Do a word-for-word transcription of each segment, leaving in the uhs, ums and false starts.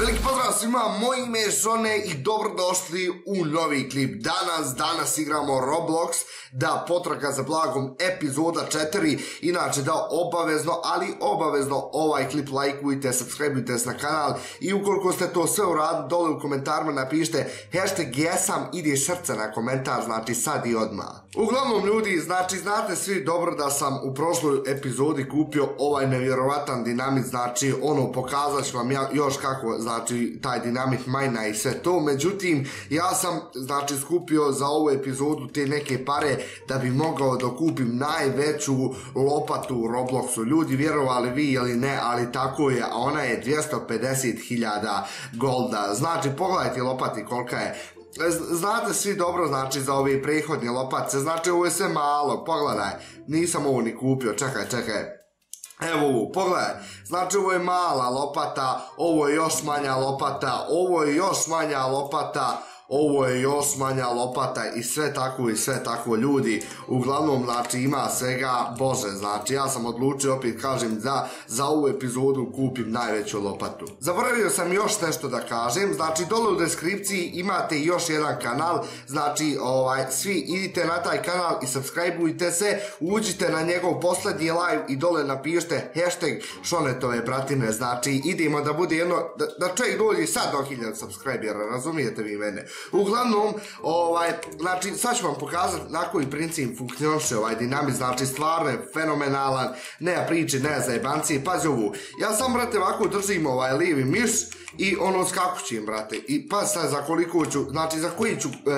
Veliki pozdrav svima, moje ime je Žone i dobrodošli u novi klip. Danas, danas igramo Roblox, da potraga za blagom epizoda četiri. Inače da obavezno, ali obavezno ovaj klip lajkujte, subscribeujte se na kanal i ukoliko ste to sve uradili, dole u komentarima napišite hashtag jesam, ide srce na komentar, znači sad i odmah. Uglavnom ljudi, znači znate svi dobro da sam u prošloj epizodi kupio ovaj nevjerovatan dinamit, znači ono pokazat ću vam ja još kako, znači taj dinamit majna i sve to, međutim ja sam znači skupio za ovu epizodu te neke pare da bi mogao da kupim najveću lopatu u Robloxu. Ljudi vjerovali vi ili ne, ali tako je, a ona je dvjesto pedeset hiljada golda. Znači pogledajte lopati kolika je. Znate svi dobro znači za ove prethodne lopatice, znači ovo je sve malo, pogledaj, nisam ovo ni kupio, čekaj, čekaj. Evo ovo, pogledaj, znači ovo je mala lopata, ovo je još manja lopata, ovo je još manja lopata, ovo je još manja lopata i sve tako i sve tako ljudi. Uglavnom znači ima svega bože, znači ja sam odlučio opet kažem da za ovu epizodu kupim najveću lopatu. Zaboravio sam još nešto da kažem, znači dole u deskripciji imate još jedan kanal, znači ovaj svi idite na taj kanal i subscribeujte se, uđite na njegov posljednji live i dole napišite hashtag Šonetove bratine, znači idemo da bude jedno, da, da čovjek dođe sad do hiljadu subscribera, razumijete vi mene. Uglavnom, ovaj, znači, sad ću vam pokazati na koji princip funkcioniše ovaj dinamit, znači stvarno je fenomenalan, nema priče, nema zajebancije, pazi ovu, ja sam, brate, ovako držim ovaj lijevi miš i ono skakućim, brate, i pa sad za koliko ću, znači za koji ću e,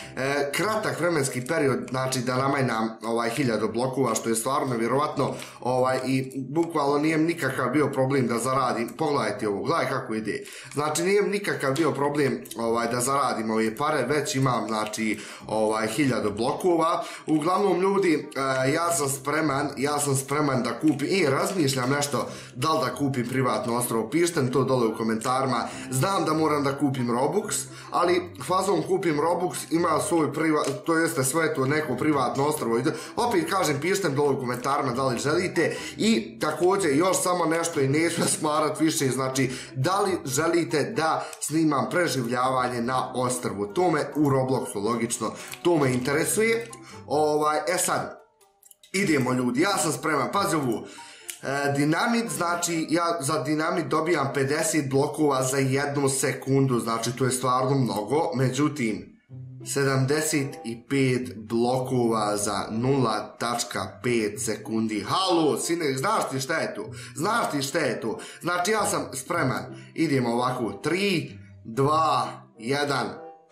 e, kratak vremenski period, znači da namajnam ovaj hiljadu blokova, što je stvarno vjerovatno, ovaj, i bukvalno nije nikakav bio problem da zaradim, pogledajte ovo, gledaj kako ide, znači nije nikakav bio problem ovaj, da zaradim ove pare, već imam, znači, ovaj, hiljadu blokova. Uglavnom ljudi, e, ja sam spreman, ja sam spreman da kupim, i razmišljam nešto, da li da kupim privatno ostrvo, pišite mi to dole u komentar. Znam da moram da kupim Robux, ali fazom kupim Robux, ima svoj privat, to jeste sve to neko privatno ostrvo. Opet kažem, pišite dole u komentarima da li želite i također još samo nešto i neću smarat više, znači da li želite da snimam preživljavanje na ostrvu. To me u Robloxu logično, to me interesuje. Ovaj, e sad, idemo ljudi, ja sam spreman, pazi ovu. E, dinamit, znači ja za dinamit dobijam pedeset blokova za jednu sekundu, znači to je stvarno mnogo, međutim sedamdeset pet blokova za nula zarez pet sekundi. Halo, sine, znaš ti šta je to? Znaš ti šta je to? Znači ja sam spreman, idemo ovako, tri, dva, jedan,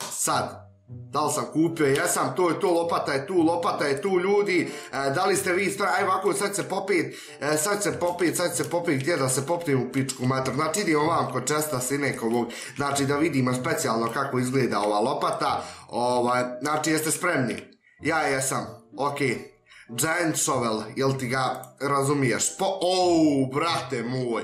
sad. Da li sam kupio, jesam, to je to, lopata je tu, lopata je tu ljudi, e, da li ste vi spremni, aj ovako sad se popet, e, sad se popet, sad se popet, gdje da se popnem u pičku mater, znači idemo vam kod česta sinekovog, znači da vidimo specijalno kako izgleda ova lopata, ovaj, znači jeste spremni, ja jesam, ok, Giant Shovel, jel ti ga razumiješ, po, ouu, brate moj,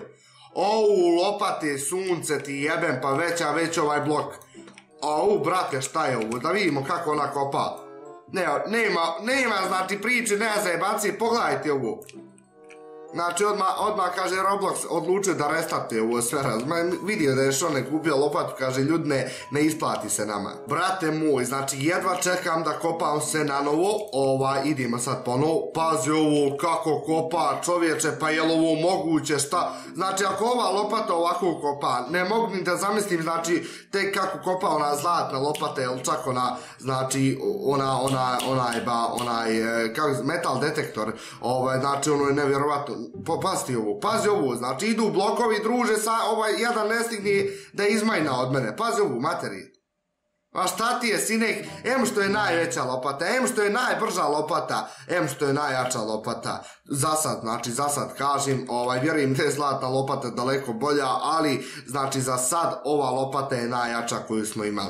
ouu, lopate, sunce ti jebem, pa veća, već ovaj blok. Au, brate, šta je ovo? Da vidimo kako ona kopa. Nema, nema, nema, znači priče, nema zajebancije, pogledajte ovo. Znači odmah, odmah kaže Roblox odlučio da restate ovo sve razme. Vidio da je Šone kupio lopatu, kaže ljudi ne, ne isplati se nama. Brate moj, znači jedva čekam da kopam se na novo, ovaj, idemo sad ponovo, pazi ovo kako kopa čovječe, pa je li ovo moguće, šta? Znači ako ova lopata ovako kopa, ne mogu ni da zamislim, znači tek kako kopa ona zlatna lopata, ili čak ona, znači ona, ona, onaj, ba, onaj, kako, metal detektor, ovaj, znači ono je nevjerovatno. Pazi ovo, pazi ovo, znači idu blokovi, druže, sa, ovaj jedan ne stigne da izmajna od mene, pazi ovo, materi. A šta ti je, sinek, em što je najveća lopata, em što je najbrža lopata, em što je najjača lopata, zasad, znači zasad kažem, ovaj, vjerujem da je zlatna lopata daleko bolja, ali, znači za sad ova lopata je najjača koju smo imali.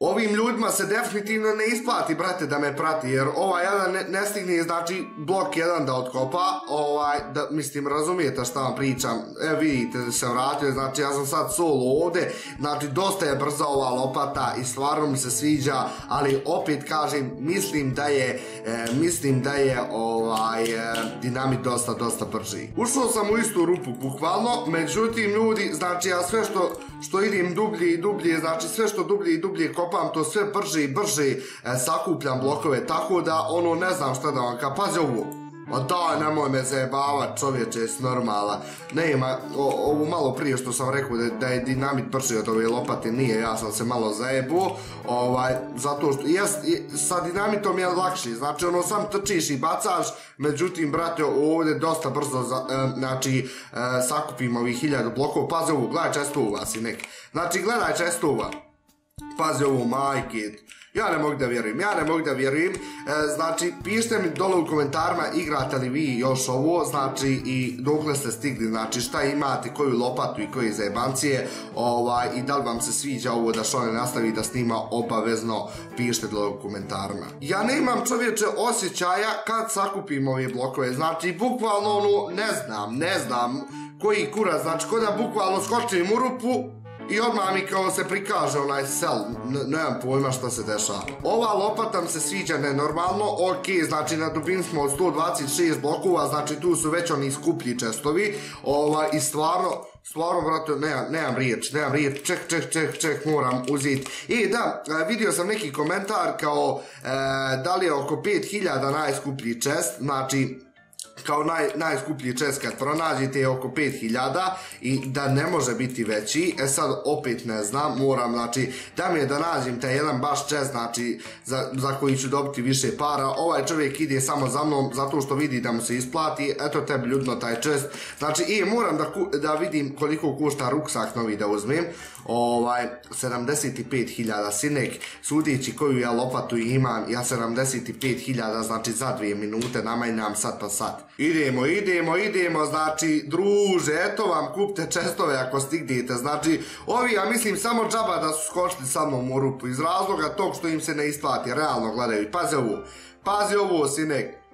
Ovim ljudima se definitivno ne isplati, brate, da me prati, jer ovaj jedan ne, ne stigne, znači, blok jedan da otkopa, ovaj, da, mislim, razumijete šta vam pričam, e, vidite da se vratio, znači, ja sam sad solo ovde, znači, dosta je brza ova lopata i stvarno mi se sviđa, ali opet kažem, mislim da je, e, mislim da je, ovaj, e, dinamit dosta, dosta brži. Ušao sam u istu rupu, bukvalno, međutim, ljudi, znači, ja sve što, što idem dublje i dublje, znači, sve što dublje i dublje kopam, to sve brže i brže e, sakupljam blokove, tako da ono ne znam šta da vam ka, pazi ovo, ma daj nemoj me zajebavat čovječe, jesi normala, ne ima, o, ovo malo prije što sam rekao da, da je dinamit brži od ove lopate, nije, ja sam se malo zajebuo, ovaj, zato što, jes, sa dinamitom je lakši, znači ono sam trčiš i bacaš, međutim, brate, ovdje dosta brzo, za, e, znači, e, sakupim ovih hiljadu blokova, pazi ovo, gledaj često u vas i nek, znači, gledaj često u vas. Pazi ovo, majke, ja ne mogu da vjerujem, ja ne mogu da vjerujem, e, znači, pišite mi dole u komentarima igrate li vi još ovo, znači, i dokle ste stigli, znači, šta imate, koju lopatu i koje zajebancije, ovaj, i da li vam se sviđa ovo da Šone nastavi da snima, obavezno pišite dole u komentarima. Ja nemam čovječe osjećaja kad sakupim ove blokove, znači, bukvalno ono, ne znam, ne znam, koji kurac, znači, kod da bukvalno skočim u rupu, i odmah mi kao se prikaže onaj sel, nemam pojma šta se dešava. Ova lopata mi se sviđa nenormalno, ok, znači na dubini smo od sto dvadeset šest blokova, znači tu su već oni skuplji čestovi, ovaj, i stvarno, stvarno, brate, nemam, nemam riječ, nemam riječ, ček, ček, ček, ček, moram uzeti. I da, vidio sam neki komentar kao, e, da li je oko pet hiljada najskuplji čest, znači, kao naj, najskuplji čest kad pronađete je oko pet hiljada i da ne može biti veći, e sad opet ne znam, moram, znači, da mi je da nađem taj jedan baš čest, znači, za, za koji ću dobiti više para, ovaj čovjek ide samo za mnom zato što vidi da mu se isplati, eto tebi ljudno taj čest, znači, i moram da, da vidim koliko košta ruksak novi da uzmem, ovaj, sedamdeset pet hiljada sinek, sudeći koju ja lopatu imam, ja sedamdeset pet hiljada, znači, za dvije minute namajnjam sat pa sat. Idemo, idemo, idemo, znači, druže, eto vam, kupte čestove ako stignete, znači, ovi, ja mislim, samo džaba da su skočili sa mnom u rupu, iz razloga tog što im se ne isplati, realno gledaju, pazi ovo, pazi ovo, sinek,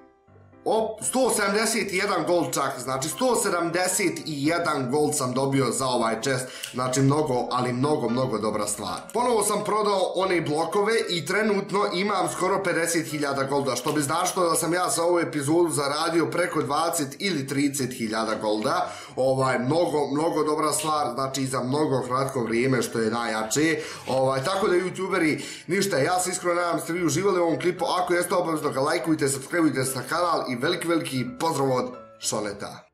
o, sto sedamdeset jedan gold čak, znači sto sedamdeset jedan gold sam dobio za ovaj čest, znači mnogo, ali mnogo, mnogo dobra stvar. Ponovo sam prodao one blokove i trenutno imam skoro pedeset hiljada golda, što bi značilo da sam ja sa ovu epizodu zaradio preko dvadeset ili trideset hiljada golda, ovaj, mnogo, mnogo dobra stvar, znači za mnogo kratko vrijeme, što je najjače, ovaj, tako da youtuberi, ništa, ja se iskreno nadam ste vi uživali u ovom klipu, ako jeste obavezno ga lajkujte, subscribeujte se na kanal i veliki, veliki pozdrav od Šoneta.